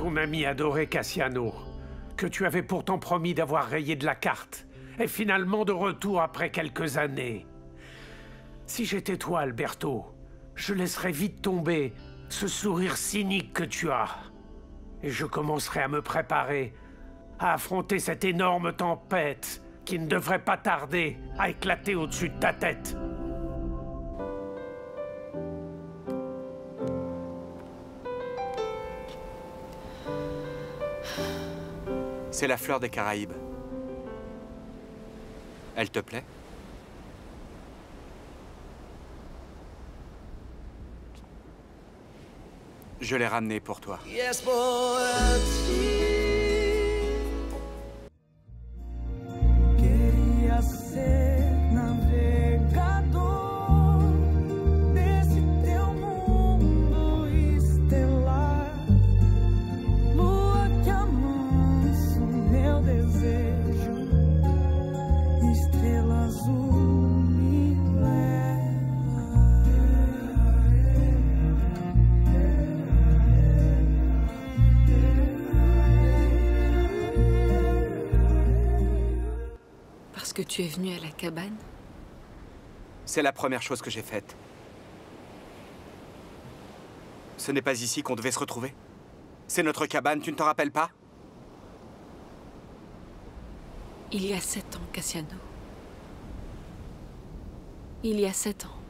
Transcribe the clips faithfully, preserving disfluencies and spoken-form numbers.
ton ami adoré Cassiano, que tu avais pourtant promis d'avoir rayé de la carte, est finalement de retour après quelques années. Si j'étais toi, Alberto, je laisserais vite tomber ce sourire cynique que tu as. Et je commencerai à me préparer à affronter cette énorme tempête qui ne devrait pas tarder à éclater au-dessus de ta tête. C'est la fleur des Caraïbes. Elle te plaît? Je l'ai ramenée pour toi. Yes, boy. Queria ser navegador desse teu mundo estelar, lua que amansa meu desejo, estrela azul me Parce que tu es venu à la cabane? C'est la première chose que j'ai faite. Ce n'est pas ici qu'on devait se retrouver. C'est notre cabane, tu ne t'en rappelles pas? Il y a sept ans, Cassiano. Il y a sept ans.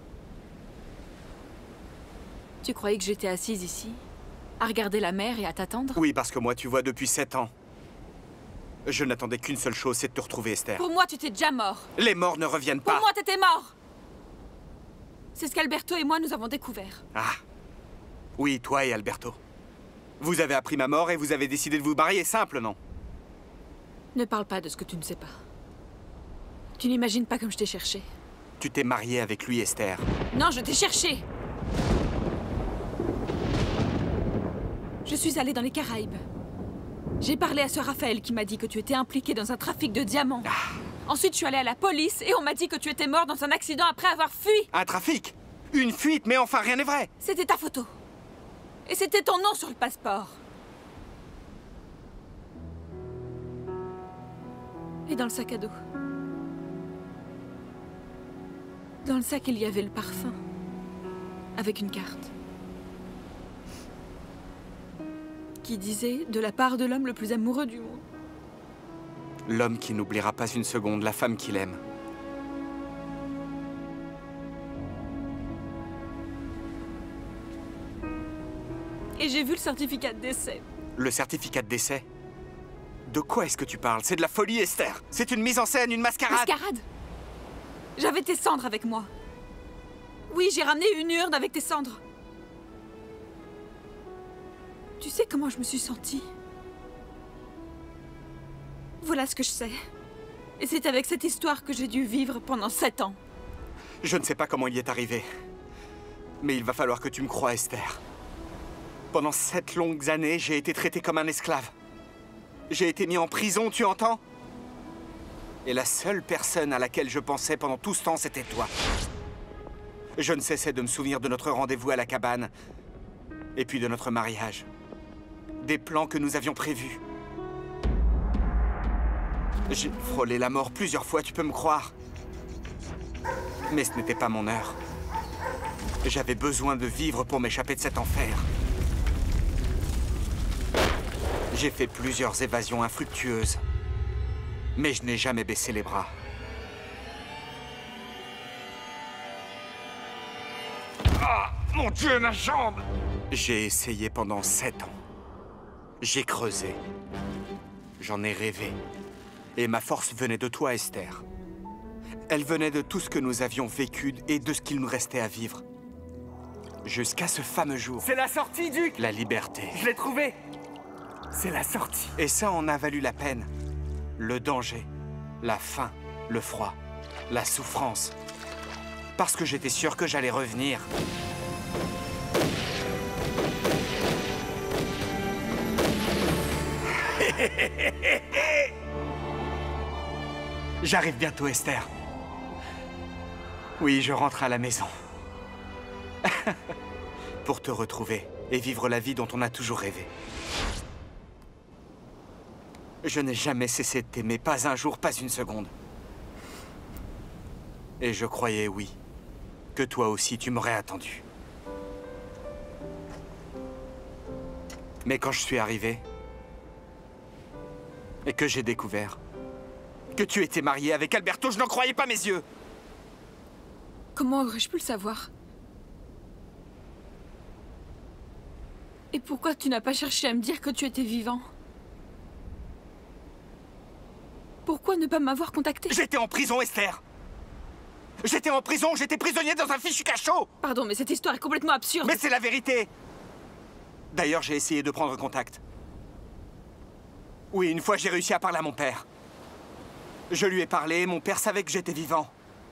Tu croyais que j'étais assise ici, à regarder la mer et à t'attendre? Oui, parce que moi, tu vois, depuis sept ans. Je n'attendais qu'une seule chose, c'est de te retrouver, Esther. Pour moi, tu t'es déjà mort. Les morts ne reviennent pas. Pour moi, t'étais mort. C'est ce qu'Alberto et moi, nous avons découvert. Ah. Oui, toi et Alberto. Vous avez appris ma mort et vous avez décidé de vous marier, simple, non? Ne parle pas de ce que tu ne sais pas. Tu n'imagines pas comme je t'ai cherché. Tu t'es marié avec lui, Esther. Non, je t'ai cherché. Je suis allée dans les Caraïbes. J'ai parlé à ce Raphaël qui m'a dit que tu étais impliqué dans un trafic de diamants. Ah. Ensuite, je suis allée à la police et on m'a dit que tu étais mort dans un accident après avoir fui. Un trafic? Une fuite? Mais enfin, rien n'est vrai. C'était ta photo. Et c'était ton nom sur le passeport. Et dans le sac à dos. Dans le sac, il y avait le parfum. Avec une carte. Qui disait « De la part de l'homme le plus amoureux du monde ». L'homme qui n'oubliera pas une seconde la femme qu'il aime. Et j'ai vu le certificat de décès. Le certificat de décès? De quoi est-ce que tu parles? C'est de la folie, Esther. C'est une mise en scène, une mascarade. Mascarade? J'avais tes cendres avec moi. Oui, j'ai ramené une urne avec tes cendres. Tu sais comment je me suis sentie? Voilà ce que je sais. Et c'est avec cette histoire que j'ai dû vivre pendant sept ans. Je ne sais pas comment il y est arrivé. Mais il va falloir que tu me croies, Esther. Pendant sept longues années, j'ai été traité comme un esclave. J'ai été mis en prison, tu entends? Et la seule personne à laquelle je pensais pendant tout ce temps, c'était toi. Je ne cessais de me souvenir de notre rendez-vous à la cabane. Et puis de notre mariage. Des plans que nous avions prévus. J'ai frôlé la mort plusieurs fois, tu peux me croire. Mais ce n'était pas mon heure. J'avais besoin de vivre pour m'échapper de cet enfer. J'ai fait plusieurs évasions infructueuses. Mais je n'ai jamais baissé les bras. Ah, mon Dieu, ma jambe! J'ai essayé pendant sept ans. J'ai creusé. J'en ai rêvé. Et ma force venait de toi, Esther. Elle venait de tout ce que nous avions vécu et de ce qu'il nous restait à vivre. Jusqu'à ce fameux jour. C'est la sortie, Duc! La liberté. Je l'ai trouvée! C'est la sortie. Et ça en a valu la peine. Le danger, la faim, le froid, la souffrance. Parce que j'étais sûr que j'allais revenir. J'arrive bientôt, Esther. Oui, je rentre à la maison. Pour te retrouver et vivre la vie dont on a toujours rêvé. Je n'ai jamais cessé de t'aimer, pas un jour, pas une seconde. Et je croyais, oui, que toi aussi tu m'aurais attendu. Mais quand je suis arrivé, et que j'ai découvert que tu étais marié avec Alberto, je n'en croyais pas mes yeux. Comment aurais-je pu le savoir? Et pourquoi tu n'as pas cherché à me dire que tu étais vivant? Pourquoi ne pas m'avoir contacté? J'étais en prison, Esther. J'étais en prison, j'étais prisonnier dans un fichu cachot. Pardon, mais cette histoire est complètement absurde. Mais c'est la vérité. D'ailleurs, j'ai essayé de prendre contact. Oui, une fois, j'ai réussi à parler à mon père. Je lui ai parlé, mon père savait que j'étais vivant.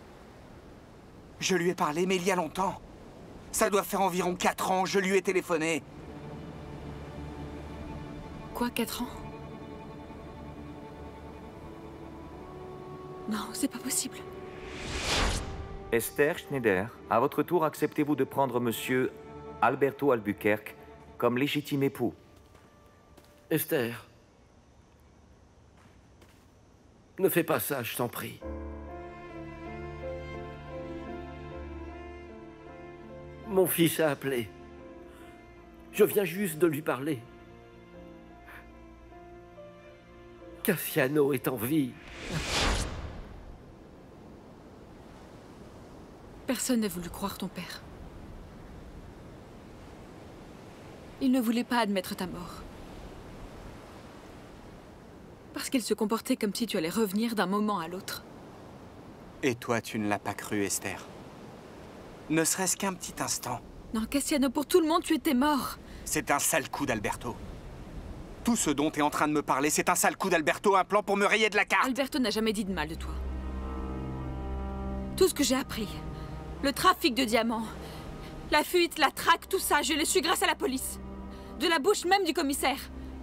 Je lui ai parlé, mais il y a longtemps. Ça doit faire environ quatre ans, je lui ai téléphoné. Quoi, quatre ans? Non, c'est pas possible. Esther Schneider, à votre tour, acceptez-vous de prendre monsieur Alberto Albuquerque comme légitime époux? Esther, ne fais pas ça, je t'en prie. Mon fils a appelé. Je viens juste de lui parler. Cassiano est en vie. Personne n'a voulu croire ton père. Il ne voulait pas admettre ta mort. Parce qu'il se comportait comme si tu allais revenir d'un moment à l'autre. Et toi, tu ne l'as pas cru, Esther. Ne serait-ce qu'un petit instant. Non, Cassiano, pour tout le monde, tu étais mort. C'est un sale coup d'Alberto. Tout ce dont tu es en train de me parler, c'est un sale coup d'Alberto, un plan pour me rayer de la carte. Alberto n'a jamais dit de mal de toi. Tout ce que j'ai appris, le trafic de diamants, la fuite, la traque, tout ça, je l'ai su grâce à la police. De la bouche même du commissaire.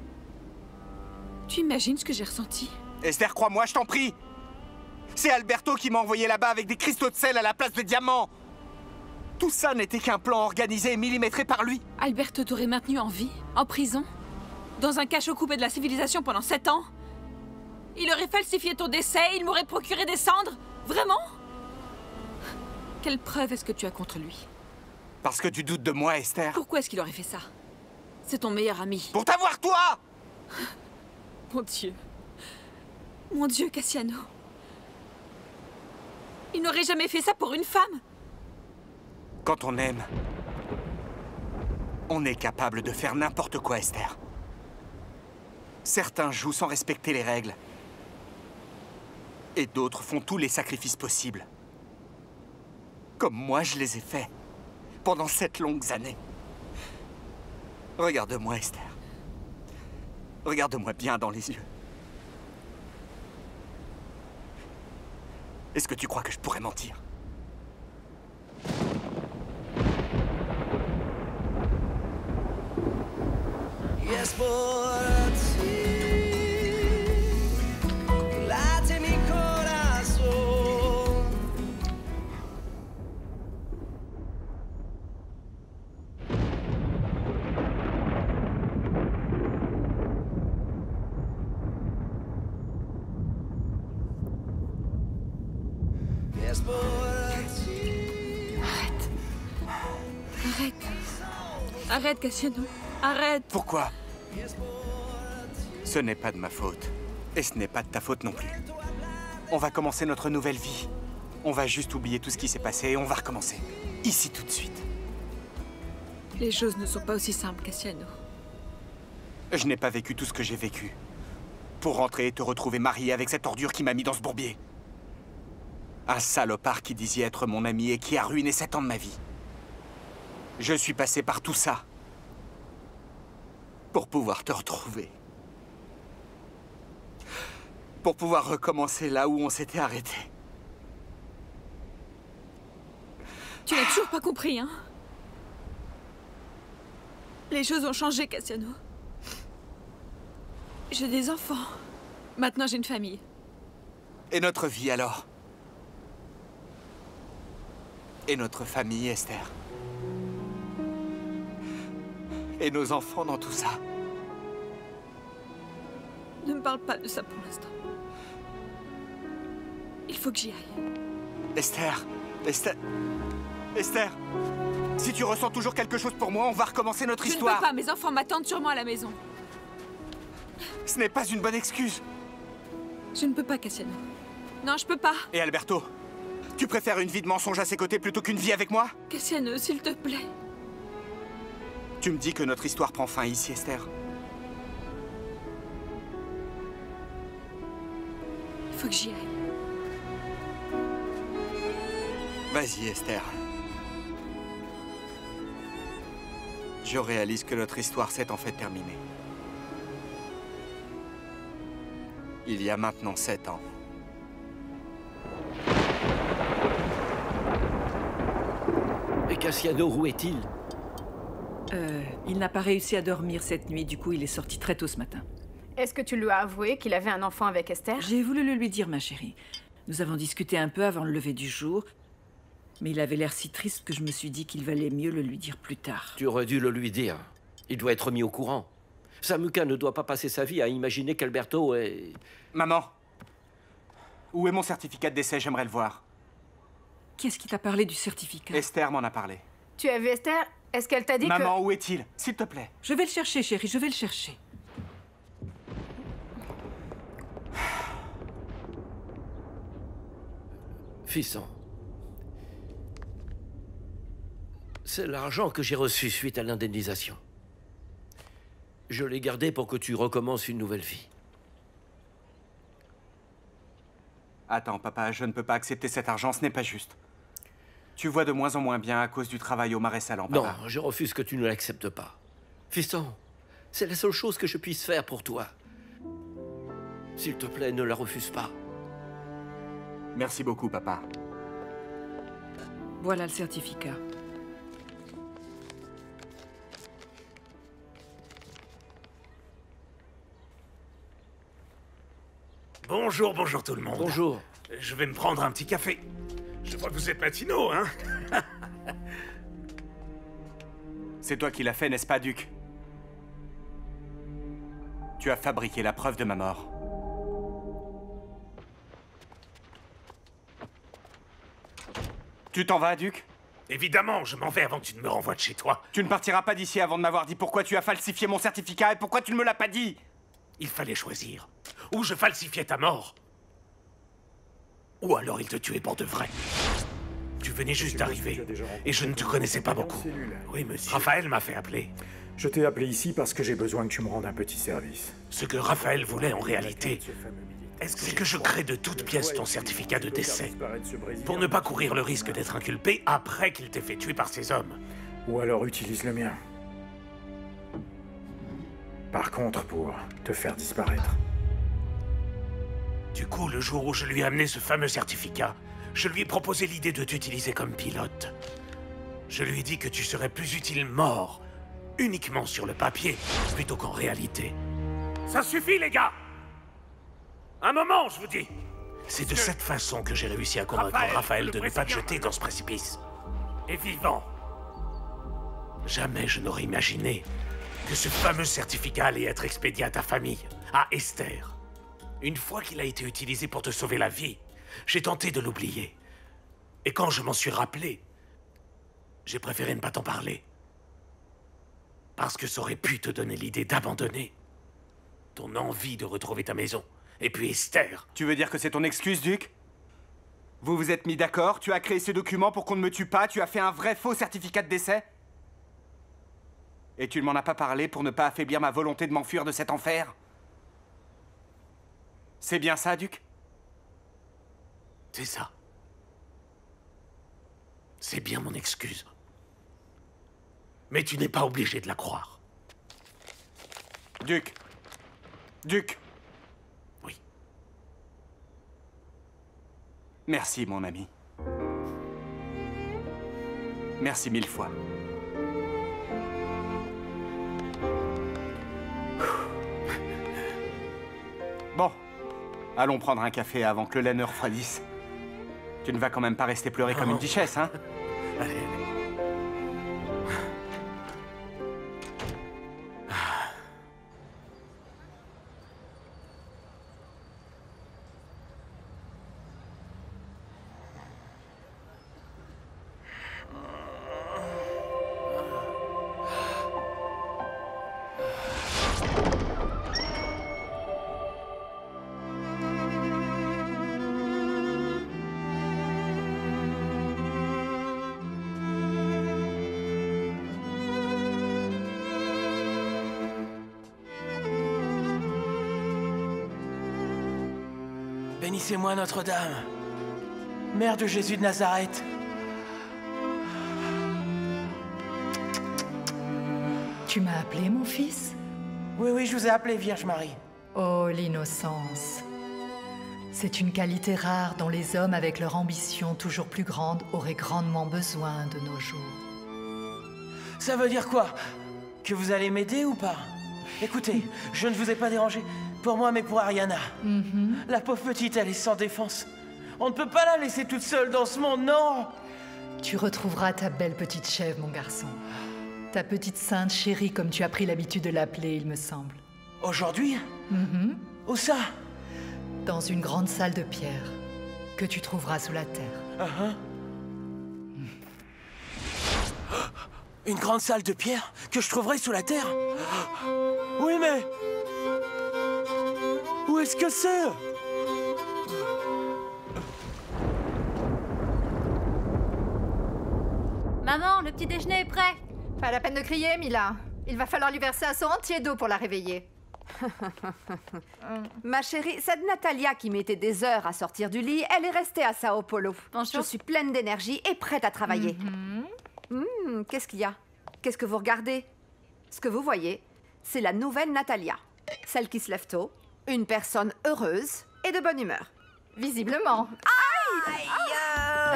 Tu imagines ce que j'ai ressenti? Esther, crois-moi, je t'en prie. C'est Alberto qui m'a envoyé là-bas avec des cristaux de sel à la place de diamants. Tout ça n'était qu'un plan organisé et millimétré par lui. Alberto t'aurait maintenu en vie, en prison, dans un cachot coupé de la civilisation pendant sept ans. Il aurait falsifié ton décès, il m'aurait procuré des cendres. Vraiment? Quelle preuve est-ce que tu as contre lui? Parce que tu doutes de moi, Esther. Pourquoi est-ce qu'il aurait fait ça? C'est ton meilleur ami. Pour t'avoir, toi! Mon Dieu. Mon Dieu, Cassiano. Il n'aurait jamais fait ça pour une femme. Quand on aime, on est capable de faire n'importe quoi, Esther. Certains jouent sans respecter les règles. Et d'autres font tous les sacrifices possibles. Comme moi, je les ai faits. Pendant sept longues années. Regarde-moi, Esther. Regarde-moi bien dans les yeux. Est-ce que tu crois que je pourrais mentir? Yes, por ti late mi corazón. Yes, por ti. Arrête. Arrête. Arrête, Cassiano. Arrête. Pourquoi? Ce n'est pas de ma faute. Et ce n'est pas de ta faute non plus. On va commencer notre nouvelle vie. On va juste oublier tout ce qui s'est passé et on va recommencer. Ici, tout de suite. Les choses ne sont pas aussi simples, Cassiano. Je n'ai pas vécu tout ce que j'ai vécu. Pour rentrer et te retrouver marié avec cette ordure qui m'a mis dans ce bourbier. Un salopard qui disait être mon ami et qui a ruiné sept ans de ma vie. Je suis passé par tout ça. Pour pouvoir te retrouver. Pour pouvoir recommencer là où on s'était arrêté. Tu n'as toujours pas compris, hein? Les choses ont changé, Cassiano. J'ai des enfants. Maintenant, j'ai une famille. Et notre vie, alors? Et notre famille, Esther? Et nos enfants dans tout ça? Ne me parle pas de ça pour l'instant. Il faut que j'y aille. Esther, Esther, Esther, si tu ressens toujours quelque chose pour moi, on va recommencer notre Je histoire. ne peux pas, mes enfants m'attendent sûrement à la maison. Ce n'est pas une bonne excuse. Je ne peux pas, Cassiano. Non, je peux pas. Et Alberto, tu préfères une vie de mensonge à ses côtés plutôt qu'une vie avec moi? Cassiano, s'il te plaît. Tu me dis que notre histoire prend fin ici, Esther. Il faut que j'y aille. Vas-y, Esther. Je réalise que notre histoire s'est en fait terminée. Il y a maintenant sept ans. Et Cassiano, où est-il? Euh, il n'a pas réussi à dormir cette nuit, du coup il est sorti très tôt ce matin. Est-ce que tu lui as avoué qu'il avait un enfant avec Esther? J'ai voulu le lui dire, ma chérie. Nous avons discuté un peu avant le lever du jour, mais il avait l'air si triste que je me suis dit qu'il valait mieux le lui dire plus tard. Tu aurais dû le lui dire. Il doit être mis au courant. Samuka ne doit pas passer sa vie à imaginer qu'Alberto est... Maman, où est mon certificat de décès? J'aimerais le voir. Qui est-ce qui t'a parlé du certificat? Esther m'en a parlé. Tu as vu Esther? Est-ce qu'elle t'a dit que... Maman, où est-il? S'il te plaît. Je vais le chercher, chérie, je vais le chercher. Fisson. C'est l'argent que j'ai reçu suite à l'indemnisation. Je l'ai gardé pour que tu recommences une nouvelle vie. Attends, papa, je ne peux pas accepter cet argent, ce n'est pas juste. Tu vois de moins en moins bien à cause du travail au Marais Salant, papa. Non, je refuse que tu ne l'acceptes pas. Fiston, c'est la seule chose que je puisse faire pour toi. S'il te plaît, ne la refuse pas. Merci beaucoup, papa. Voilà le certificat. Bonjour, bonjour tout le monde. Bonjour. Je vais me prendre un petit café. Je vois que vous êtes matinaux, hein? C'est toi qui l'as fait, n'est-ce pas, Duc? Tu as fabriqué la preuve de ma mort. Tu t'en vas, Duc? Évidemment, je m'en vais avant que tu ne me renvoies de chez toi. Tu ne partiras pas d'ici avant de m'avoir dit pourquoi tu as falsifié mon certificat et pourquoi tu ne me l'as pas dit. Il fallait choisir. Ou je falsifiais ta mort, ou alors il te tuait pour de vrai. Tu venais juste d'arriver, et je ne te connaissais pas beaucoup. Oui, monsieur. Raphaël m'a fait appeler. Je t'ai appelé ici parce que j'ai besoin que tu me rendes un petit service. Ce que Raphaël voulait en réalité, c'est que je crée de toutes pièces ton certificat de décès, pour ne pas courir le risque d'être inculpé après qu'il t'ait fait tuer par ces hommes. Ou alors utilise le mien. Par contre, pour te faire disparaître. Du coup, le jour où je lui ai amené ce fameux certificat, je lui ai proposé l'idée de t'utiliser comme pilote. Je lui ai dit que tu serais plus utile mort, uniquement sur le papier, plutôt qu'en réalité. Ça suffit, les gars! Un moment, je vous dis! C'est de cette façon que j'ai réussi à convaincre Raphaël, Raphaël de ne pas te jeter dans ce précipice. Et vivant. Jamais je n'aurais imaginé que ce fameux certificat allait être expédié à ta famille, à Esther. Une fois qu'il a été utilisé pour te sauver la vie, j'ai tenté de l'oublier. Et quand je m'en suis rappelé, j'ai préféré ne pas t'en parler. Parce que ça aurait pu te donner l'idée d'abandonner ton envie de retrouver ta maison. Et puis Esther. Tu veux dire que c'est ton excuse, Duc? Vous vous êtes mis d'accord? Tu as créé ce document pour qu'on ne me tue pas? Tu as fait un vrai faux certificat de décès? Et tu ne m'en as pas parlé pour ne pas affaiblir ma volonté de m'enfuir de cet enfer? C'est bien ça, Duc? C'est ça. C'est bien mon excuse. Mais tu n'es pas obligé de la croire. Duc. Duc. Oui. Merci, mon ami. Merci mille fois. Bon. Allons prendre un café avant que le lait ne refroidisse. Tu ne vas quand même pas rester pleurer comme une duchesse, hein? Allez, allez. Bénissez-moi Notre-Dame, Mère de Jésus de Nazareth. Tu m'as appelé, mon fils? Oui, oui, je vous ai appelé, Vierge Marie. Oh, l'innocence. C'est une qualité rare dont les hommes, avec leur ambition toujours plus grande, auraient grandement besoin de nos jours. Ça veut dire quoi? Que vous allez m'aider ou pas? Écoutez, je ne vous ai pas dérangé. Pour moi, mais pour Ariana. Mm-hmm. La pauvre petite, elle est sans défense. On ne peut pas la laisser toute seule dans ce monde, non! Tu retrouveras ta belle petite chèvre, mon garçon. Ta petite sainte chérie, comme tu as pris l'habitude de l'appeler, il me semble. Aujourd'hui? Mm-hmm. Où ça? Dans une grande salle de pierre, que tu trouveras sous la terre. Uh-huh. Une grande salle de pierre que je trouverai sous la terre? Oui, mais... Où est-ce que c'est? Maman, le petit déjeuner est prêt. Pas la peine de crier, Mila. Il va falloir lui verser un seau entier d'eau pour la réveiller. Ma chérie, cette Natalia qui mettait des heures à sortir du lit, elle est restée à Sao Paulo. Bonjour. Je suis pleine d'énergie et prête à travailler. Mm-hmm. Mmh, qu'est-ce qu'il y a? Qu'est-ce que vous regardez? Ce que vous voyez, c'est la nouvelle Natalia. Celle qui se lève tôt, une personne heureuse et de bonne humeur. Visiblement. Aïe! Aïe!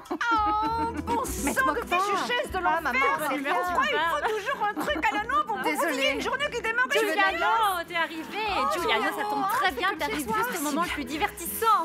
Oh, bon sang de fichuchesse de l'enfer! maman, c'est bien. Pourquoi il faut toujours un truc à la noix pour Désolée. proposer une journée qui démarre? Giuliano, t'es arrivé. Oh, Giuliano, ça tombe très oh, bien, c'est t'arrives comme chez juste soi. au moment le plus divertissant.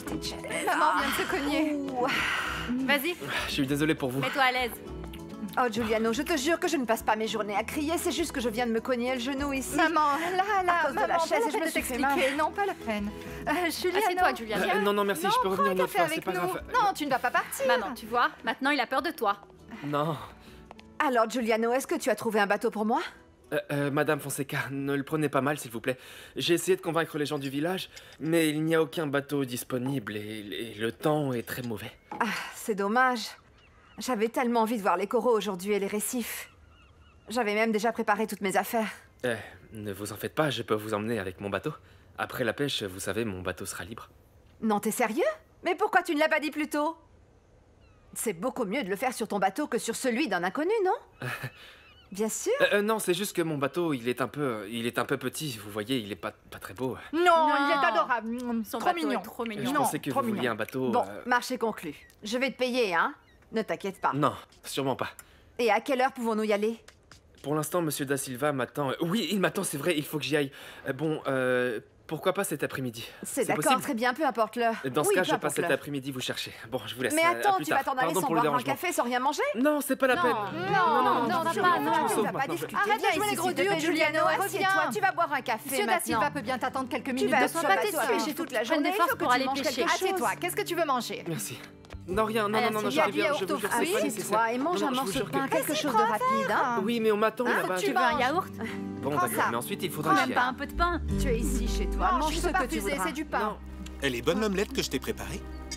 Maman vient de se cogner. Vas-y, Je suis désolé pour vous. mets-toi à l'aise. Oh, Giuliano, je te jure que je ne passe pas mes journées à crier, c'est juste que je viens de me cogner le genou ici. Maman, là, là, À cause de maman, la chaise pas et je me peine de suis fait mal. t'expliquer. Non, pas la peine. Euh, Juliano. Assieds-toi, Giuliano. Euh, non, non, merci, Non, je peux prends revenir un une autre café fois, c'est avec pas nous. grave. Non, tu ne vas pas partir. Maman, tu vois, maintenant il a peur de toi. Non. Alors, Giuliano, est-ce que tu as trouvé un bateau pour moi? Euh, euh, Madame Fonseca, ne le prenez pas mal, s'il vous plaît. J'ai essayé de convaincre les gens du village, mais il n'y a aucun bateau disponible et, et le temps est très mauvais. Ah, c'est dommage. J'avais tellement envie de voir les coraux aujourd'hui et les récifs. J'avais même déjà préparé toutes mes affaires. Eh, ne vous en faites pas, je peux vous emmener avec mon bateau. Après la pêche, vous savez, mon bateau sera libre. Non, t'es sérieux? Mais pourquoi tu ne l'as pas dit plus tôt? C'est beaucoup mieux de le faire sur ton bateau que sur celui d'un inconnu, non? Bien sûr. Euh, euh, non, c'est juste que mon bateau, il est un peu, il est un peu petit. Vous voyez, il est pas, pas très beau. Non, il est adorable. Son trop bateau mignon. est trop Je mignon. pensais que trop vous vouliez mignon. un bateau. Bon, euh, marché conclu. Je vais te payer, hein? Ne t'inquiète pas. Non, sûrement pas. Et à quelle heure pouvons-nous y aller? Pour l'instant, Monsieur Da Silva m'attend. Euh, Oui, il m'attend, c'est vrai, il faut que j'y aille. Euh, bon, euh, pourquoi pas cet après-midi? C'est d'accord, possible très bien, peu importe l'heure. Dans ce Oui, cas, peu je passe importe cet l'heure. après-midi vous chercher. Bon, je vous laisse. Mais euh, à attends, plus tu vas tard. t'en aller Pardon sans pour le boire un dérangement. café, sans rien manger? Non, c'est pas la peine. Non, non, non, tu va vas pas, non, non, tu sauf vas pas maintenant. discuter. Arrête de Viens jouer les ici, gros s'il te durs, plaît, Giuliano, assieds-toi, reviens. tu vas boire un café Monsieur Da maintenant. Silva peut bien t'attendre quelques Tu minutes vas de sur son le bateau bateau à pêcher pêcher toute la Prenne journée, des il forces faut que pour tu aller manges pêcher. quelque chose. Assieds-toi, qu'est-ce que tu veux manger? Merci. Non, rien, non, Ah, non, non, non, il y a j'arrive du bien, yaourt je vous au jure, fruit. c'est pas Assieds-toi nécessaire. et mange Non, un non, je vous morceau jure de que- pain, quelque chose de rapide, hein? Oui, mais on m'attend Ah, là-bas. tu je- Tu veux un yaourt? Bon, Prends d'accord, ça. mais ensuite il Prends faudra que j'y même pas aille. un peu de pain. Tu es ici chez toi, Non, mange je ce peux pas que tu refuser, voudras. c'est du pain. Elle est bonne l'omelette que je t'ai préparée?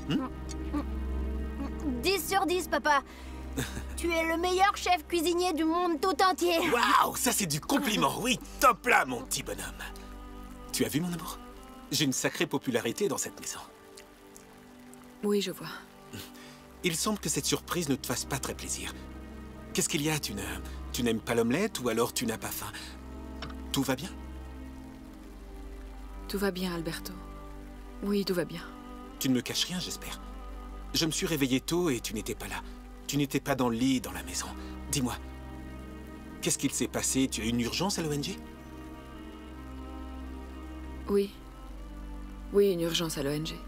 dix sur dix, papa. Tu es le meilleur chef cuisinier du monde tout entier. Waouh, ça c'est du compliment, oui, top là, mon petit bonhomme. Tu as vu, mon amour? J'ai une sacrée popularité dans cette maison. Oui, je vois. Il semble que cette surprise ne te fasse pas très plaisir. Qu'est-ce qu'il y a? Tu ne... tu n'aimes pas l'omelette ou alors tu n'as pas faim? Tout va bien? Tout va bien, Alberto. Oui, tout va bien. Tu ne me caches rien, j'espère. Je me suis réveillé tôt et tu n'étais pas là. Tu n'étais pas dans le lit, dans la maison. Dis-moi, qu'est-ce qu'il s'est passé? Tu as une urgence à l'O N G? Oui. Oui, une urgence à l'O N G.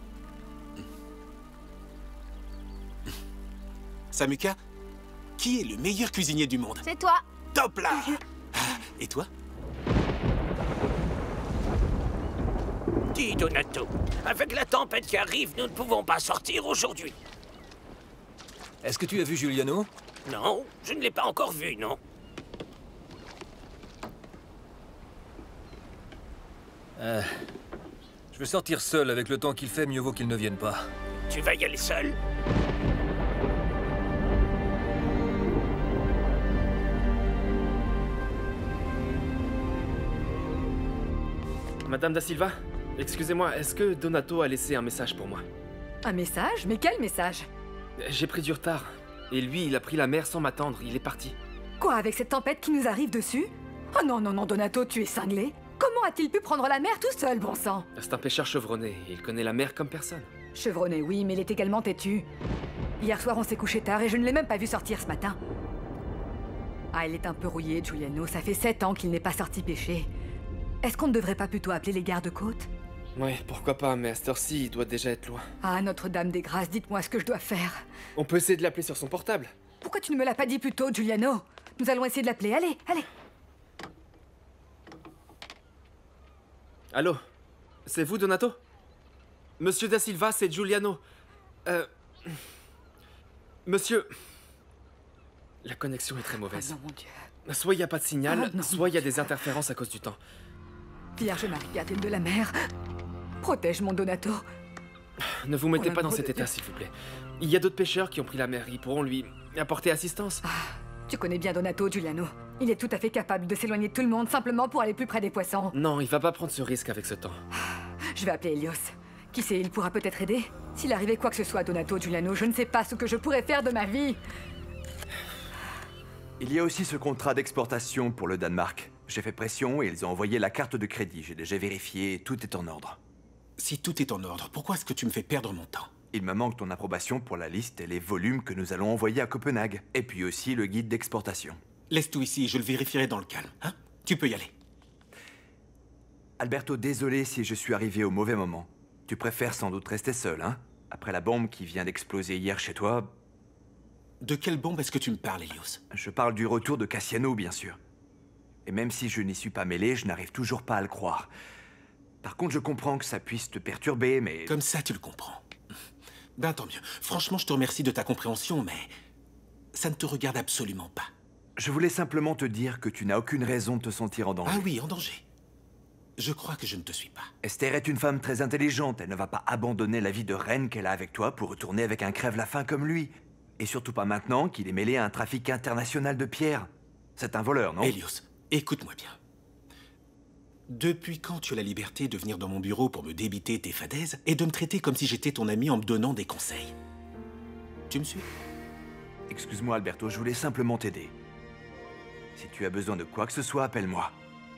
Samuka, qui est le meilleur cuisinier du monde? C'est toi. Top là! Ah, et toi? Dis, Donato, avec la tempête qui arrive, nous ne pouvons pas sortir aujourd'hui. Est-ce que tu as vu Giuliano? Non, je ne l'ai pas encore vu, non. Euh, je vais sortir seul. Avec le temps qu'il fait, mieux vaut qu'il ne vienne pas. Tu vas y aller seul? Madame Da Silva, Excusez-moi, est-ce que Donato a laissé un message pour moi? Un message? Mais quel message? J'ai pris du retard. Et lui, il a pris la mer sans m'attendre. Il est parti. Quoi, avec cette tempête qui nous arrive dessus? Oh non, non, non, Donato, tu es cinglé. Comment a-t-il pu prendre la mer tout seul, bon sang? C'est un pêcheur chevronné. Il connaît la mer comme personne. Chevronné, oui, mais il est également têtu. Hier soir, on s'est couché tard et je ne l'ai même pas vu sortir ce matin. Ah, il est un peu rouillé, Giuliano. Ça fait sept ans qu'il n'est pas sorti pêcher. Est-ce qu'on ne devrait pas plutôt appeler les gardes-côtes? Ouais, pourquoi pas, mais à cette heure-ci, il doit déjà être loin. Ah, Notre-Dame des Grâces, dites-moi ce que je dois faire. On peut essayer de l'appeler sur son portable. Pourquoi tu ne me l'as pas dit plus tôt, Giuliano? Nous allons essayer de l'appeler. Allez, allez. Allô? C'est vous, Donato? Monsieur Da Silva, c'est Giuliano. Euh... Monsieur... La connexion est très mauvaise. Oh non, mon Dieu. Soit il n'y a pas de signal, Oh non, soit il y a des interférences à cause du temps. Vierge Marie, gardienne de la mer, protège mon Donato. Ne vous mettez Oh, pas dans l'amour cet de état, Dieu. s'il vous plaît. Il y a d'autres pêcheurs qui ont pris la mer. Ils pourront lui apporter assistance. Tu connais bien Donato, Giuliano. Il est tout à fait capable de s'éloigner de tout le monde simplement pour aller plus près des poissons. Non, il va pas prendre ce risque avec ce temps. Je vais appeler Helios. Qui sait, il pourra peut-être aider. S'il arrivait quoi que ce soit à Donato, Giuliano, je ne sais pas ce que je pourrais faire de ma vie. Il y a aussi ce contrat d'exportation pour le Danemark. J'ai fait pression et ils ont envoyé la carte de crédit. J'ai déjà vérifié, tout est en ordre. Si tout est en ordre, pourquoi est-ce que tu me fais perdre mon temps? Il me manque ton approbation pour la liste et les volumes que nous allons envoyer à Copenhague. Et puis aussi le guide d'exportation. Laisse tout ici, je le vérifierai dans le calme. Hein? Tu peux y aller. Alberto, désolé si je suis arrivé au mauvais moment. Tu préfères sans doute rester seul, hein? Après la bombe qui vient d'exploser hier chez toi... De quelle bombe est-ce que tu me parles, Helios? Je parle du retour de Cassiano, bien sûr. Et même si je n'y suis pas mêlé, je n'arrive toujours pas à le croire. Par contre, je comprends que ça puisse te perturber, mais... Comme ça, tu le comprends. Ben, tant mieux. Franchement, je te remercie de ta compréhension, mais... ça ne te regarde absolument pas. Je voulais simplement te dire que tu n'as aucune raison de te sentir en danger. Ah oui, en danger. Je crois que je ne te suis pas. Esther est une femme très intelligente. Elle ne va pas abandonner la vie de reine qu'elle a avec toi pour retourner avec un crève-la-faim comme lui. Et surtout pas maintenant qu'il est mêlé à un trafic international de pierres. C'est un voleur, non? Helios, écoute-moi bien. Depuis quand tu as la liberté de venir dans mon bureau pour me débiter tes fadaises et de me traiter comme si j'étais ton ami en me donnant des conseils? Tu me suis? Excuse-moi, Alberto, je voulais simplement t'aider. Si tu as besoin de quoi que ce soit, appelle-moi.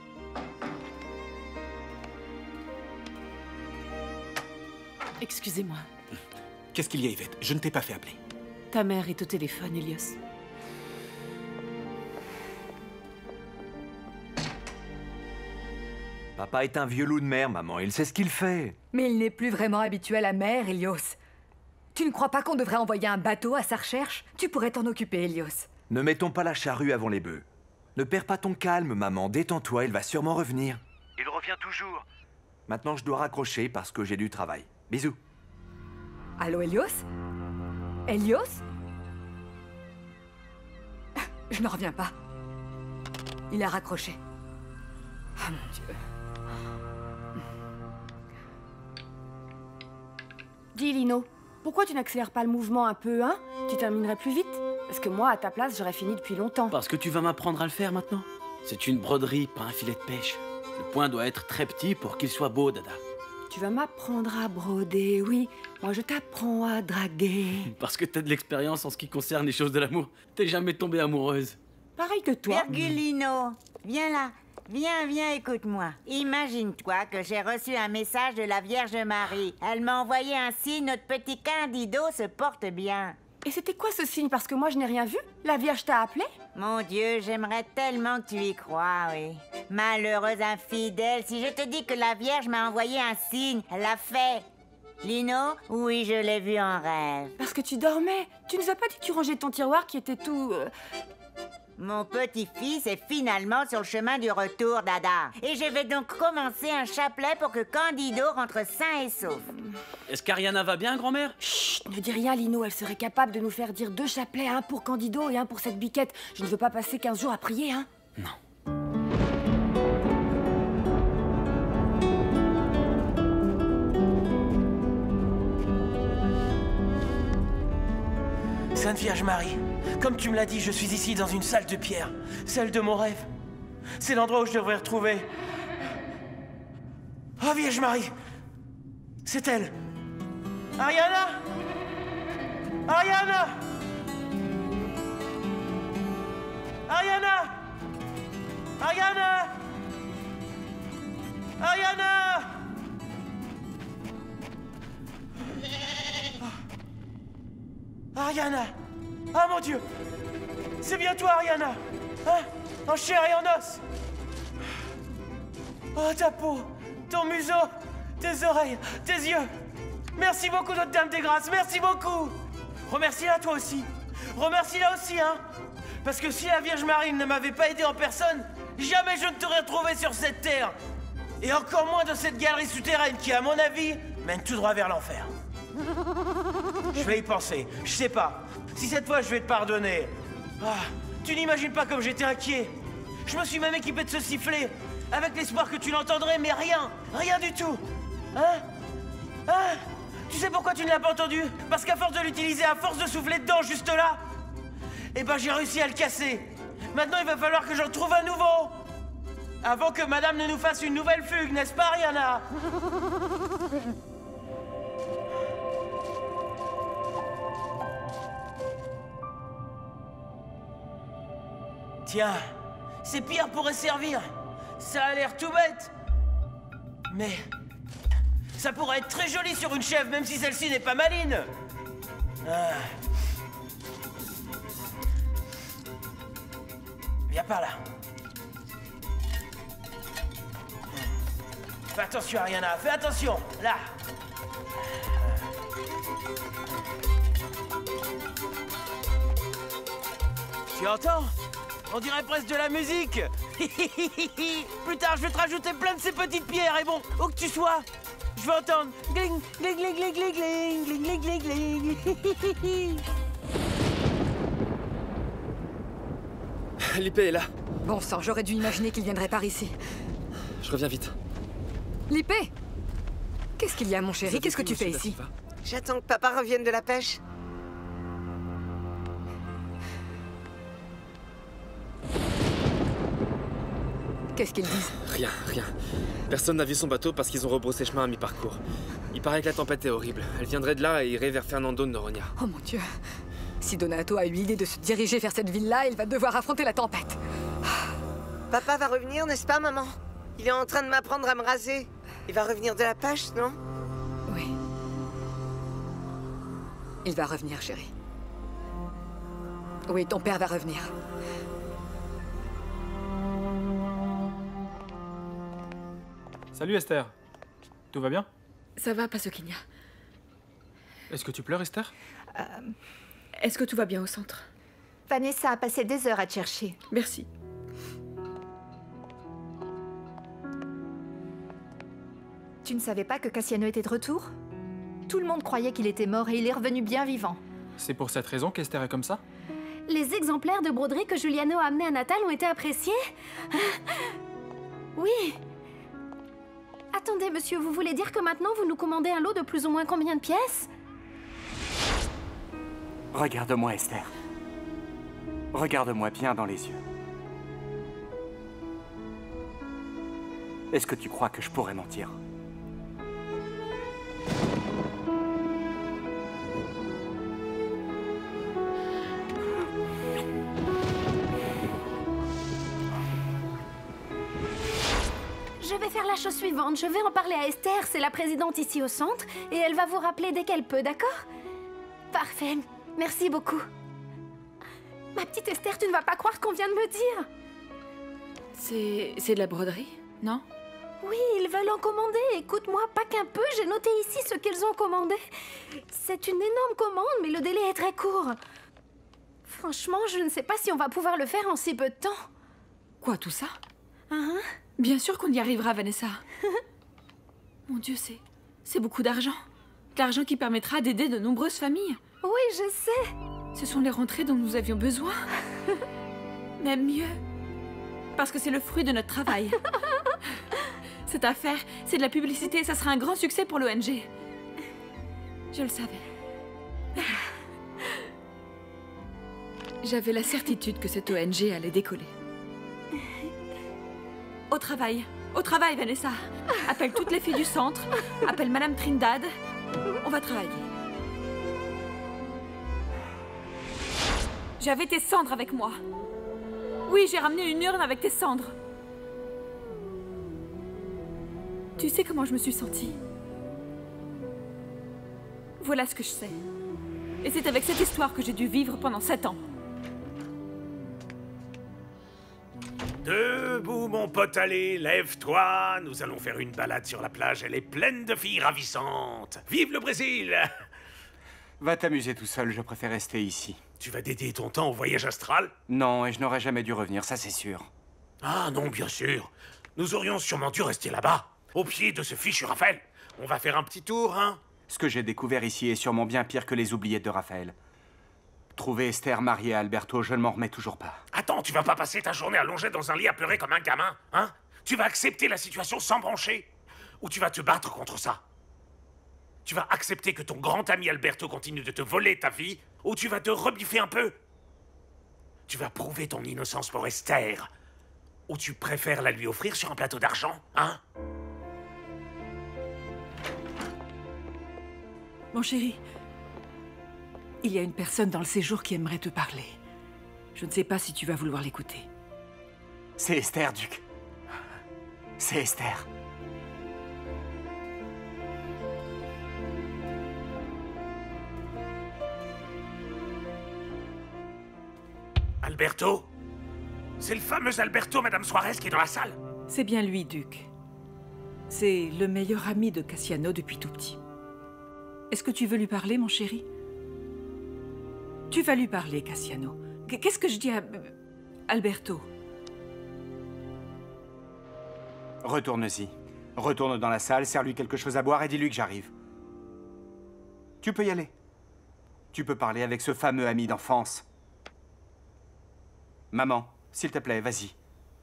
Excusez-moi. Qu'est-ce qu'il y a, Yvette? Je ne t'ai pas fait appeler. Ta mère est au téléphone, Helios. Papa est un vieux loup de mer, maman. Il sait ce qu'il fait. Mais il n'est plus vraiment habitué à la mer, Helios. Tu ne crois pas qu'on devrait envoyer un bateau à sa recherche? Tu pourrais t'en occuper, Helios. Ne mettons pas la charrue avant les bœufs. Ne perds pas ton calme, maman. Détends-toi, il va sûrement revenir. Il revient toujours. Maintenant, je dois raccrocher parce que j'ai du travail. Bisous. Allô, Helios? Helios? Je ne reviens pas. Il a raccroché. Ah, mon Dieu. Dis, Lino, pourquoi tu n'accélères pas le mouvement un peu, hein? Tu terminerais plus vite? Parce que moi, à ta place, j'aurais fini depuis longtemps. Parce que tu vas m'apprendre à le faire maintenant. C'est une broderie, pas un filet de pêche. Le point doit être très petit pour qu'il soit beau, Dada. Tu vas m'apprendre à broder, oui. Moi, je t'apprends à draguer. Parce que t'as de l'expérience en ce qui concerne les choses de l'amour. T'es jamais tombée amoureuse. Pareil que toi. Virgulino, viens là. Viens, viens, écoute-moi. Imagine-toi que j'ai reçu un message de la Vierge Marie. Elle m'a envoyé un signe, notre petit Candido se porte bien. Et c'était quoi ce signe? Parce que moi, je n'ai rien vu. La Vierge t'a appelé? Mon Dieu, j'aimerais tellement que tu y crois, oui. Malheureuse infidèle, si je te dis que la Vierge m'a envoyé un signe, elle l'a fait. Lino? Oui, je l'ai vu en rêve. Parce que tu dormais. Tu nous as pas dit que tu rangeais ton tiroir qui était tout... Euh... Mon petit-fils est finalement sur le chemin du retour, Dada. Et je vais donc commencer un chapelet pour que Candido rentre sain et sauf. Est-ce qu'Ariana va bien, grand-mère? Chut, ne dis rien, Lino. Elle serait capable de nous faire dire deux chapelets, un pour Candido et un pour cette biquette. Je ne veux pas passer quinze jours à prier, hein? Non. Sainte Vierge Marie, comme tu me l'as dit, je suis ici dans une salle de pierre, celle de mon rêve. C'est l'endroit où je devrais retrouver... Oh Vierge Marie, C'est elle. Ariana! Ariana! Ariana! Ariana! Ariana! Ariana! Ah mon Dieu! C'est bien toi, Ariana! Hein? En chair et en os! Oh, ta peau! Ton museau! Tes oreilles! Tes yeux! Merci beaucoup, notre Dame des Grâces! Merci beaucoup! Remercie-la, toi aussi! Remercie-la aussi, hein! Parce que si la Vierge Marie ne m'avait pas aidé en personne, jamais je ne t'aurais retrouvé sur cette terre! Et encore moins dans cette galerie souterraine qui, à mon avis, mène tout droit vers l'enfer. Je vais y penser. Je sais pas. Si cette fois je vais te pardonner. Ah, tu n'imagines pas comme j'étais inquiet. Je me suis même équipé de ce sifflet, avec l'espoir que tu l'entendrais, mais rien. Rien du tout. Hein? Hein? Tu sais pourquoi tu ne l'as pas entendu? Parce qu'à force de l'utiliser, à force de souffler dedans, juste là, eh ben j'ai réussi à le casser. Maintenant, il va falloir que j'en trouve un nouveau. Avant que madame ne nous fasse une nouvelle fugue, n'est-ce pas, Ariana? Tiens, ces pierres pourraient servir. Ça a l'air tout bête. Mais ça pourrait être très joli sur une chèvre, même si celle-ci n'est pas maline. Ah. Viens par là. Fais attention, Ariana, fais attention. Là. Tu entends? On dirait presque de la musique. Plus tard, je vais te rajouter plein de ces petites pierres. Et bon, où que tu sois, je vais entendre gling, gling, gling, gling, gling, gling, gling, gling, gling, gling. Lippé est là. Bon sang, j'aurais dû imaginer qu'il viendrait par ici. Je reviens vite. Lippé! Qu'est-ce qu'il y a, mon chéri? Qu'est-ce que tu fais ici? J'attends que papa revienne de la pêche. Qu'est-ce qu'ils disent? Rien, rien. Personne n'a vu son bateau parce qu'ils ont rebroussé chemin à mi-parcours. Il paraît que la tempête est horrible. Elle viendrait de là et irait vers Fernando de Noronha. Oh mon Dieu. Si Donato a eu l'idée de se diriger vers cette ville-là, il va devoir affronter la tempête. Papa va revenir, n'est-ce pas, maman? Il est en train de m'apprendre à me raser. Il va revenir de la pêche, non? Oui. Il va revenir, chérie. Oui, ton père va revenir. Salut Esther. Tout va bien? Ça va, pas ce qu'il y a. Est-ce que tu pleures, Esther? Euh, Est-ce que tout va bien au centre? Vanessa a passé des heures à te chercher. Merci. Tu ne savais pas que Cassiano était de retour? Tout le monde croyait qu'il était mort et il est revenu bien vivant. C'est pour cette raison qu'Esther est comme ça? Les exemplaires de broderie que Giuliano a amenés à Natal ont été appréciés? Oui. Attendez, monsieur, vous voulez dire que maintenant vous nous commandez un lot de plus ou moins combien de pièces? Regarde-moi, Esther. Regarde-moi bien dans les yeux. Est-ce que tu crois que je pourrais mentir? Je vais faire la chose suivante. Je vais en parler à Esther, c'est la présidente ici au centre, et elle va vous rappeler dès qu'elle peut, d'accord? Parfait. Merci beaucoup. Ma petite Esther, tu ne vas pas croire ce qu'on vient de me dire. C'est... c'est de la broderie, non? Oui, ils veulent en commander. Écoute-moi, pas qu'un peu, j'ai noté ici ce qu'ils ont commandé. C'est une énorme commande, mais le délai est très court. Franchement, je ne sais pas si on va pouvoir le faire en si peu de temps. Quoi, tout ça? Hein? Bien sûr qu'on y arrivera, Vanessa. Mon Dieu, c'est... c'est beaucoup d'argent. De l'argent qui permettra d'aider de nombreuses familles. Oui, je sais. Ce sont les rentrées dont nous avions besoin. Même mieux. Parce que c'est le fruit de notre travail. Cette affaire, c'est de la publicité. Ça sera un grand succès pour l'O N G. Je le savais. J'avais la certitude que cette O N G allait décoller. Au travail. Au travail, Vanessa. Appelle toutes les filles du centre. Appelle Madame Trindade. On va travailler. J'avais tes cendres avec moi. Oui, j'ai ramené une urne avec tes cendres. Tu sais comment je me suis sentie? Voilà ce que je sais. Et c'est avec cette histoire que j'ai dû vivre pendant sept ans. Debout, mon pote, allez, lève-toi. Nous allons faire une balade sur la plage. Elle est pleine de filles ravissantes. Vive le Brésil! Va t'amuser tout seul, je préfère rester ici. Tu vas dédier ton temps au voyage astral? Non, et je n'aurais jamais dû revenir, ça c'est sûr. Ah non, bien sûr. Nous aurions sûrement dû rester là-bas, au pied de ce fichu Raphaël. On va faire un petit tour, hein? Ce que j'ai découvert ici est sûrement bien pire que les oubliettes de Raphaël. Trouver Esther mariée à Alberto, je ne m'en remets toujours pas. Attends, tu vas pas passer ta journée allongée dans un lit à pleurer comme un gamin, hein? Tu vas accepter la situation sans broncher? Ou tu vas te battre contre ça? Tu vas accepter que ton grand ami Alberto continue de te voler ta vie? Ou tu vas te rebiffer un peu? Tu vas prouver ton innocence pour Esther? Ou tu préfères la lui offrir sur un plateau d'argent, hein? Mon chéri, il y a une personne dans le séjour qui aimerait te parler. Je ne sais pas si tu vas vouloir l'écouter. C'est Esther, Duc. C'est Esther. Alberto? C'est le fameux Alberto, Madame Suarez, qui est dans la salle? C'est bien lui, Duc. C'est le meilleur ami de Cassiano depuis tout petit. Est-ce que tu veux lui parler, mon chéri? Tu vas lui parler, Cassiano. Qu'est-ce que je dis à... Alberto? Retourne-y. Retourne dans la salle, serre-lui quelque chose à boire et dis-lui que j'arrive. Tu peux y aller. Tu peux parler avec ce fameux ami d'enfance. Maman, s'il te plaît, vas-y.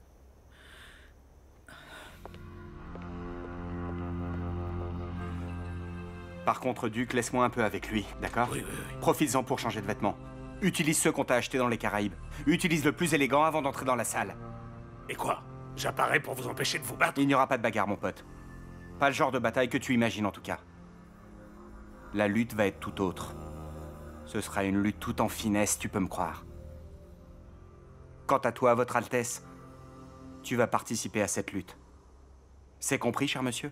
Par contre, Duc, laisse-moi un peu avec lui, d'accord? Oui, oui, oui. Profites-en pour changer de vêtements. Utilise ceux qu'on t'a achetés dans les Caraïbes. Utilise le plus élégant avant d'entrer dans la salle. Et quoi? J'apparais pour vous empêcher de vous battre? Il n'y aura pas de bagarre, mon pote. Pas le genre de bataille que tu imagines, en tout cas. La lutte va être tout autre. Ce sera une lutte tout en finesse, tu peux me croire. Quant à toi, Votre Altesse, tu vas participer à cette lutte. C'est compris, cher monsieur?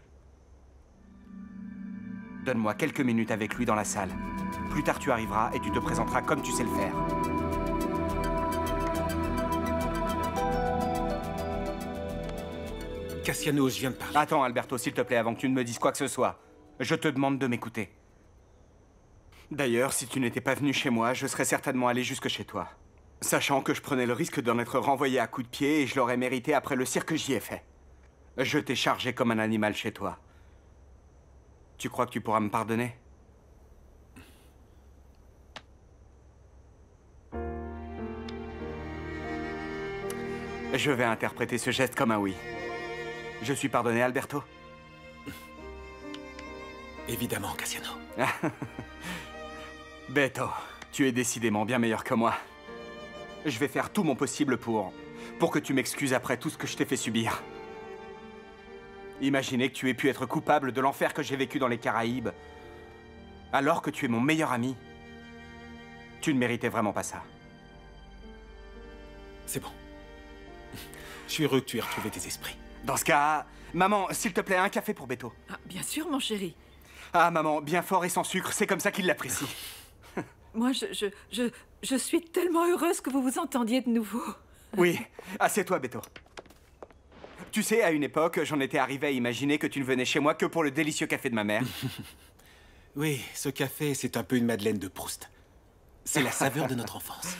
Donne-moi quelques minutes avec lui dans la salle. Plus tard, tu arriveras et tu te présenteras comme tu sais le faire. Cassiano, je viens de parler. Attends, Alberto, s'il te plaît, avant que tu ne me dises quoi que ce soit. Je te demande de m'écouter. D'ailleurs, si tu n'étais pas venu chez moi, je serais certainement allé jusque chez toi. Sachant que je prenais le risque d'en être renvoyé à coups de pied et je l'aurais mérité après le cirque que j'y ai fait. Je t'ai chargé comme un animal chez toi. Tu crois que tu pourras me pardonner? Je vais interpréter ce geste comme un oui. Je suis pardonné, Alberto? Évidemment, Cassiano. Beto, tu es décidément bien meilleur que moi. Je vais faire tout mon possible pour... pour que tu m'excuses après tout ce que je t'ai fait subir. Imaginez que tu aies pu être coupable de l'enfer que j'ai vécu dans les Caraïbes, alors que tu es mon meilleur ami. Tu ne méritais vraiment pas ça. C'est bon. Je suis heureux que tu aies retrouvé tes esprits. Dans ce cas, maman, s'il te plaît, un café pour Beto. Ah, bien sûr, mon chéri. Ah, maman, bien fort et sans sucre, c'est comme ça qu'il l'apprécie. Moi, je, je, je, je suis tellement heureuse que vous vous entendiez de nouveau. Oui, assieds-toi, Beto. Tu sais, à une époque, j'en étais arrivé à imaginer que tu ne venais chez moi que pour le délicieux café de ma mère. Oui, ce café, c'est un peu une Madeleine de Proust. C'est la saveur de notre enfance.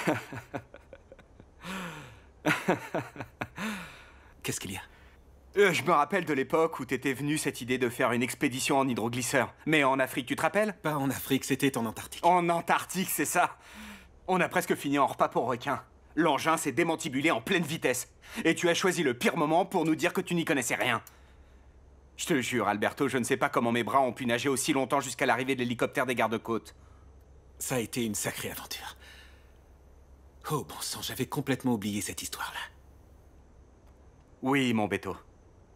Qu'est-ce qu'il y a? euh, Je me rappelle de l'époque où t'étais venu cette idée de faire une expédition en hydroglisseur. Mais en Afrique, tu te rappelles? Pas en Afrique, c'était en Antarctique. En Antarctique, c'est ça. On a presque fini en repas pour requins. L'engin s'est démantibulé en pleine vitesse. Et tu as choisi le pire moment pour nous dire que tu n'y connaissais rien. Je te jure, Alberto, je ne sais pas comment mes bras ont pu nager aussi longtemps jusqu'à l'arrivée de l'hélicoptère des gardes-côtes. Ça a été une sacrée aventure. Oh bon sang, j'avais complètement oublié cette histoire-là. Oui, mon Beto.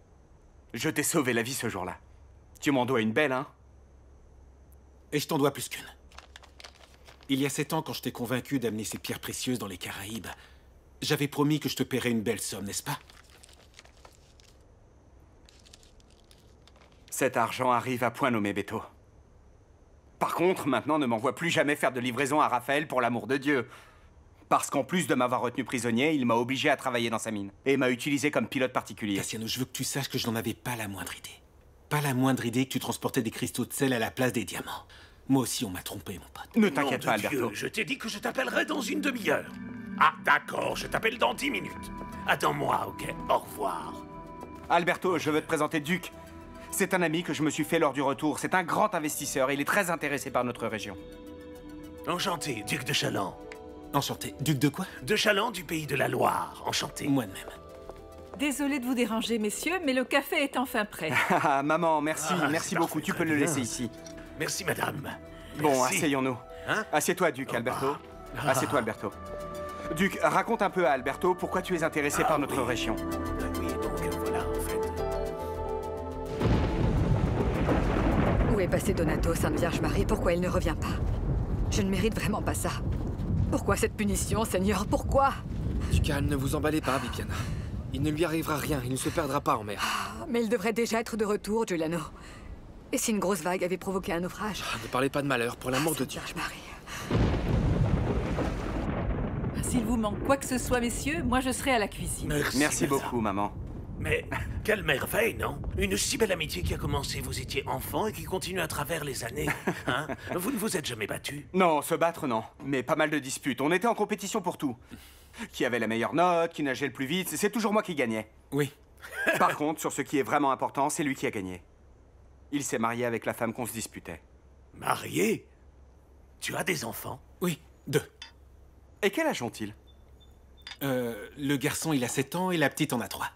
Je t'ai sauvé la vie ce jour-là. Tu m'en dois une belle, hein? Et je t'en dois plus qu'une. Il y a sept ans, quand je t'ai convaincu d'amener ces pierres précieuses dans les Caraïbes, j'avais promis que je te paierais une belle somme, n'est-ce pas? Cet argent arrive à point nommé, Beto. Par contre, maintenant, ne m'envoie plus jamais faire de livraison à Raphaël pour l'amour de Dieu. Parce qu'en plus de m'avoir retenu prisonnier, il m'a obligé à travailler dans sa mine. Et m'a utilisé comme pilote particulier. Cassiano, je veux que tu saches que je n'en avais pas la moindre idée. Pas la moindre idée que tu transportais des cristaux de sel à la place des diamants. Moi aussi, on m'a trompé, mon pote. Ne t'inquiète pas, Dieu, Alberto. je t'ai dit que je t'appellerai dans une demi-heure. Ah, d'accord, je t'appelle dans dix minutes. Attends-moi, ok? Au revoir. Alberto, je veux te présenter Duc. C'est un ami que je me suis fait lors du retour. C'est un grand investisseur et il est très intéressé par notre région. Enchanté, Duc de Chaland. Enchanté. Duc de quoi? De Chaland, du pays de la Loire. Enchanté. Moi de même. Désolée de vous déranger, messieurs, mais le café est enfin prêt. Ah, maman, merci, Ah, merci c'est beaucoup. parfait, Tu très peux le bien. laisser ici. Merci, madame. Bon, Merci. asseyons-nous. Hein? Assieds-toi, Duc, Alberto. Ah. Assieds-toi, Alberto. Duc, raconte un peu à Alberto pourquoi tu es intéressé Ah, par notre oui. région. Ah oui, donc euh, voilà, en fait. Où est passé Donato, Sainte Vierge Marie? Pourquoi il ne revient pas? Je ne mérite vraiment pas ça. Pourquoi cette punition, Seigneur? Pourquoi? Du calme, ne vous emballez pas, Viviana. Il ne lui arrivera rien, il ne se perdra pas en mer. Ah, mais il devrait déjà être de retour, Giuliano. Et si une grosse vague avait provoqué un naufrage? Ah, ne parlez pas de malheur, pour l'amour de Dieu. Vierge Marie. S'il vous manque quoi que ce soit, messieurs, moi je serai à la cuisine. Merci, Merci madame. beaucoup, maman. Mais quelle merveille, non? Une si belle amitié qui a commencé, vous étiez enfant et qui continue à travers les années. Hein? Vous ne vous êtes jamais battu? Non, se battre, non. Mais pas mal de disputes. On était en compétition pour tout. Qui avait la meilleure note, qui nageait le plus vite, c'est toujours moi qui gagnais. Oui. Par contre, sur ce qui est vraiment important, c'est lui qui a gagné. Il s'est marié avec la femme qu'on se disputait. Marié? Tu as des enfants? Oui, deux. Et quel âge ont-ils? Euh, le garçon, il a sept ans et la petite en a trois.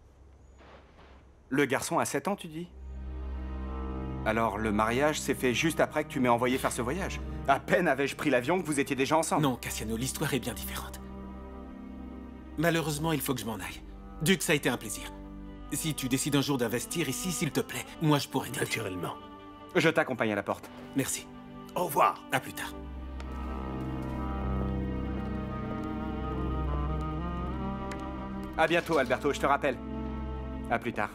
Le garçon a sept ans, tu dis? Alors, le mariage s'est fait juste après que tu m'aies envoyé faire ce voyage. À peine avais-je pris l'avion que vous étiez déjà ensemble. Non, Cassiano, l'histoire est bien différente. Malheureusement, il faut que je m'en aille. Duc, ça a été un plaisir. Si tu décides un jour d'investir ici, s'il te plaît, moi je pourrais t'aider. Naturellement. Je t'accompagne à la porte. Merci. Au revoir. À plus tard. À bientôt, Alberto, je te rappelle. À plus tard.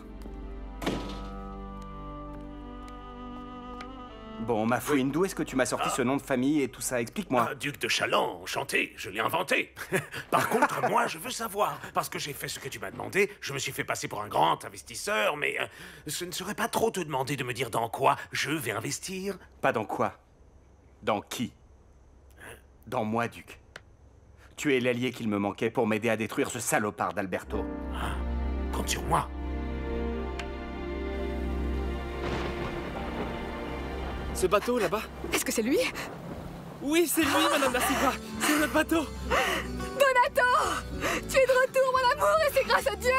Bon, ma fouine, d'où est-ce que tu m'as sorti ce nom de famille et tout ça? Explique-moi. Ah, Duc de Chaland, enchanté, je l'ai inventé. Par contre, moi, je veux savoir, parce que j'ai fait ce que tu m'as demandé, je me suis fait passer pour un grand investisseur, mais euh, ce ne serait pas trop te demander de me dire dans quoi je vais investir? Pas dans quoi? Dans qui? Dans moi, Duc. Tu es l'allié qu'il me manquait pour m'aider à détruire ce salopard d'Alberto. Ah, compte sur moi. Ce bateau, là-bas? Est-ce que c'est lui? Oui, c'est lui, Madame la Silva. C'est notre bateau. Donato! Tu es de retour, mon amour, et c'est grâce à Dieu!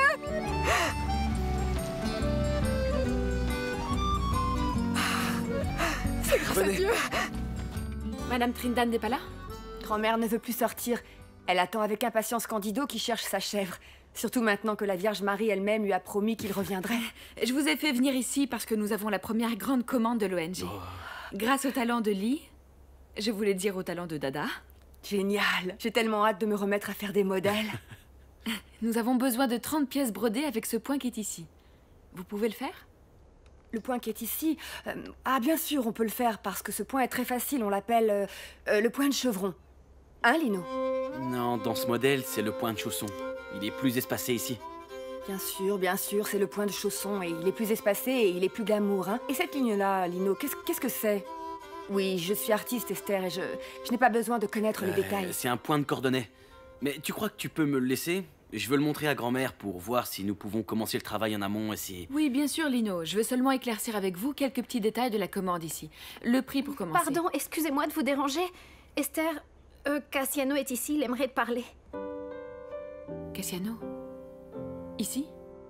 C'est grâce Venez. à Dieu! Madame Trindan n'est pas là? Grand-mère ne veut plus sortir. Elle attend avec impatience Candido qui cherche sa chèvre. Surtout maintenant que la Vierge Marie elle-même lui a promis qu'il reviendrait. Je vous ai fait venir ici parce que nous avons la première grande commande de l'O N G. Oh. Grâce au talent de Lee, je voulais dire au talent de Dada. Génial. J'ai tellement hâte de me remettre à faire des modèles. Nous avons besoin de trente pièces brodées avec ce point qui est ici. Vous pouvez le faire? Le point qui est ici... euh, ah, bien sûr, on peut le faire, parce que ce point est très facile. On l'appelle euh, euh, le point de chevron. Hein, Lino? Non, dans ce modèle, c'est le point de chausson. Il est plus espacé ici. Bien sûr, bien sûr, c'est le point de chausson. Et il est plus espacé et il est plus glamour, hein. Et cette ligne-là, Lino, qu'est-ce qu'est-ce que c'est? Oui, je suis artiste, Esther, et je, je n'ai pas besoin de connaître les Euh, détails. C'est un point de coordonnées. Mais tu crois que tu peux me le laisser? Je veux le montrer à grand-mère pour voir si nous pouvons commencer le travail en amont et si... Oui, bien sûr, Lino. Je veux seulement éclaircir avec vous quelques petits détails de la commande ici. Le prix pour commencer. Pardon, excusez-moi de vous déranger. Esther, euh, Cassiano est ici, il aimerait te parler. Cassiano? Ici?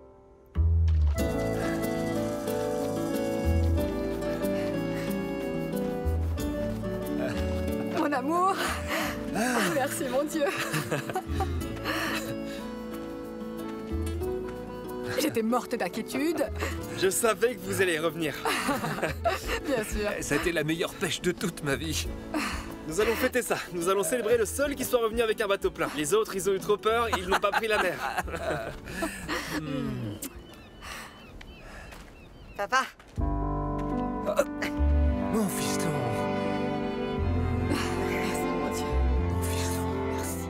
Mon amour! Merci, mon Dieu! J'étais j'étais morte d'inquiétude. Je savais que vous alliez revenir. Bien sûr. Ça a été la meilleure pêche de toute ma vie. Nous allons fêter ça. Nous allons célébrer le seul qui soit revenu avec un bateau plein. Les autres, ils ont eu trop peur, ils n'ont pas pris la mer. hmm. Papa. Ah, mon fiston. Merci, mon Dieu. Mon fiston. Merci.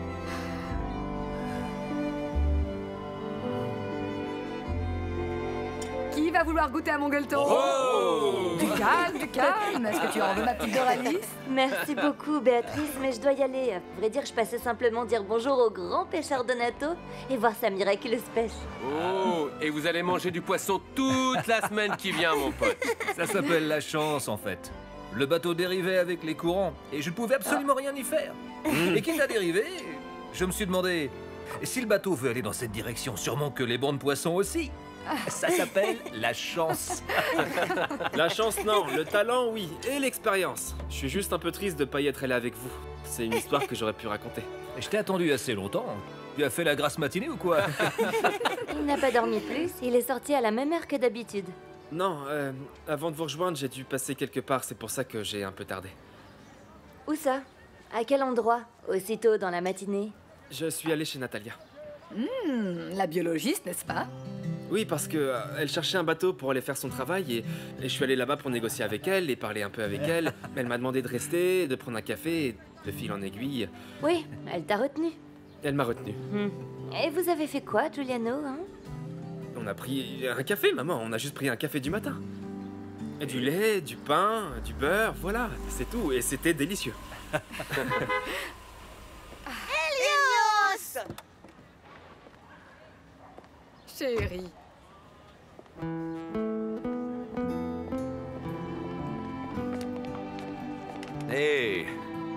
Qui va vouloir goûter à mon gueuleton? Oh, du calme, du calme. Est-ce que tu en veux, ma petite Doralis? Merci beaucoup, Béatrice, mais je dois y aller. À vrai dire, je passais simplement dire bonjour au grand pêcheur Donato et voir sa miraculeuse pêche. Oh, et vous allez manger du poisson toute la semaine qui vient, mon pote. Ça s'appelle la chance, en fait. Le bateau dérivait avec les courants, et je ne pouvais absolument rien y faire. Et quitte à dériver, je me suis demandé, si le bateau veut aller dans cette direction, sûrement que les bancs de poissons aussi. Ça s'appelle la chance. La chance, non. Le talent, oui. Et l'expérience. Je suis juste un peu triste de ne pas y être allé avec vous. C'est une histoire que j'aurais pu raconter. Je t'ai attendu assez longtemps. Tu as fait la grasse matinée ou quoi? Il n'a pas dormi plus. Il est sorti à la même heure que d'habitude. Non, euh, avant de vous rejoindre, j'ai dû passer quelque part. C'est pour ça que j'ai un peu tardé. Où ça? À quel endroit? Aussitôt dans la matinée? Je suis allé chez Natalia. Mmh, la biologiste, n'est-ce pas? Oui, parce que euh, elle cherchait un bateau pour aller faire son travail et, et je suis allé là-bas pour négocier avec elle et parler un peu avec elle. Mais elle m'a demandé de rester, de prendre un café, et de fil en aiguille. Oui, elle t'a retenu. Elle m'a retenu. Mmh. Et vous avez fait quoi, Giuliano, hein? On a pris un café, maman. On a juste pris un café du matin. Et du lait, du pain, du beurre, voilà, c'est tout. Et c'était délicieux. Hélios! Chérie. Hey.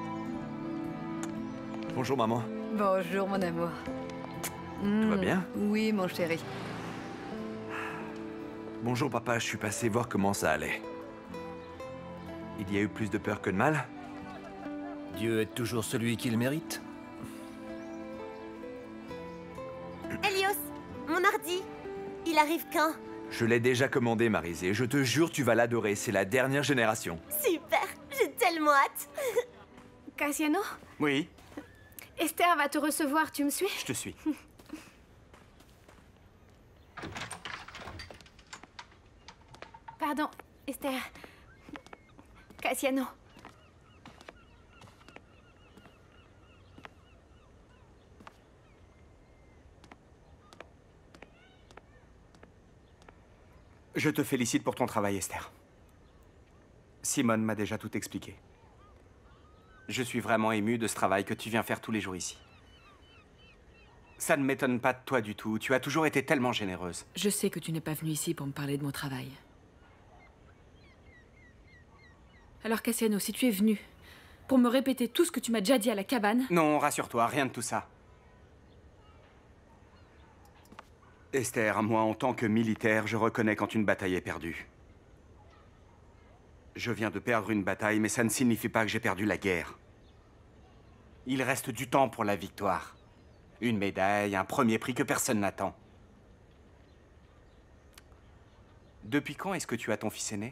Bonjour, maman. Bonjour, mon amour. Tout va bien? Oui, mon chéri. Bonjour, papa. Je suis passé voir comment ça allait. Il y a eu plus de peur que de mal? Dieu est toujours celui qu'il mérite. Hélios, mon ordi, il arrive quand? Je l'ai déjà commandé, Marisée. Je te jure, tu vas l'adorer. C'est la dernière génération. Super, j'ai tellement hâte. Cassiano, Oui, Esther va te recevoir, tu me suis? je te suis. Pardon, Esther. Cassiano. Je te félicite pour ton travail, Esther. Simone m'a déjà tout expliqué. Je suis vraiment ému de ce travail que tu viens faire tous les jours ici. Ça ne m'étonne pas de toi du tout. Tu as toujours été tellement généreuse. Je sais que tu n'es pas venu ici pour me parler de mon travail. Alors Cassiano, si tu es venu pour me répéter tout ce que tu m'as déjà dit à la cabane... Non, rassure-toi, rien de tout ça. Esther, moi, en tant que militaire, je reconnais quand une bataille est perdue. Je viens de perdre une bataille, mais ça ne signifie pas que j'ai perdu la guerre. Il reste du temps pour la victoire. Une médaille, un premier prix que personne n'attend. Depuis quand est-ce que tu as ton fils aîné?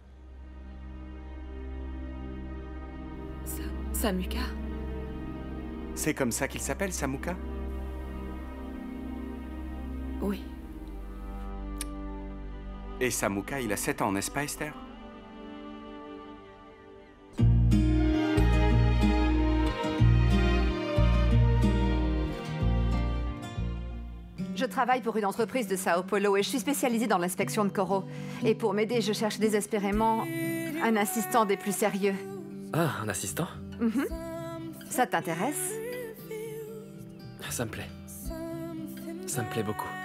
Samuka? C'est comme ça qu'il s'appelle, Samuka? Oui. Et Samuka, il a sept ans, n'est-ce pas, Esther? Je travaille pour une entreprise de Sao Paulo et je suis spécialisée dans l'inspection de coraux. Et pour m'aider, je cherche désespérément un assistant des plus sérieux. Ah, un assistant? Mhm. Ça t'intéresse? Ça me plaît. Ça me plaît beaucoup.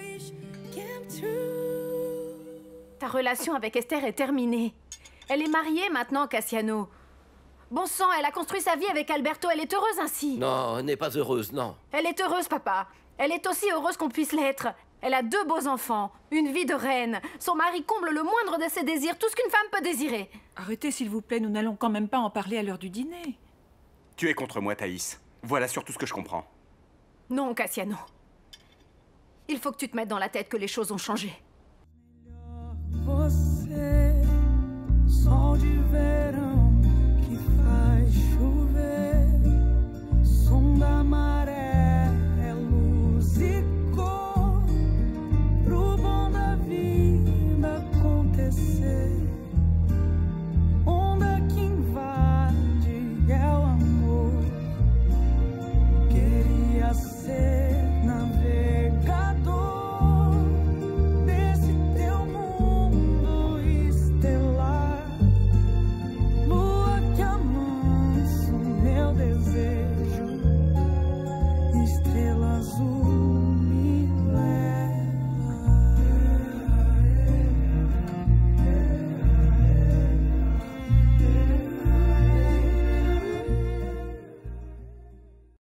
Ta relation avec Esther est terminée. Elle est mariée maintenant, Cassiano. Bon sang, elle a construit sa vie avec Alberto. Elle est heureuse ainsi. Non, elle n'est pas heureuse, non. Elle est heureuse, papa. Elle est aussi heureuse qu'on puisse l'être. Elle a deux beaux enfants, une vie de reine. Son mari comble le moindre de ses désirs, tout ce qu'une femme peut désirer. Arrêtez, s'il vous plaît, nous n'allons quand même pas en parler à l'heure du dîner. Tu es contre moi, Thaïs. Voilà surtout ce que je comprends. Non, Cassiano. Il faut que tu te mettes dans la tête que les choses ont changé. Você, sol de verão que faz chover, som da maré, é luz e cor, pro bom da vida acontecer. Onda que invade é o amor. Queria ser navegador desse teu mundo estelar, lua que amansa o meu desejo, estrela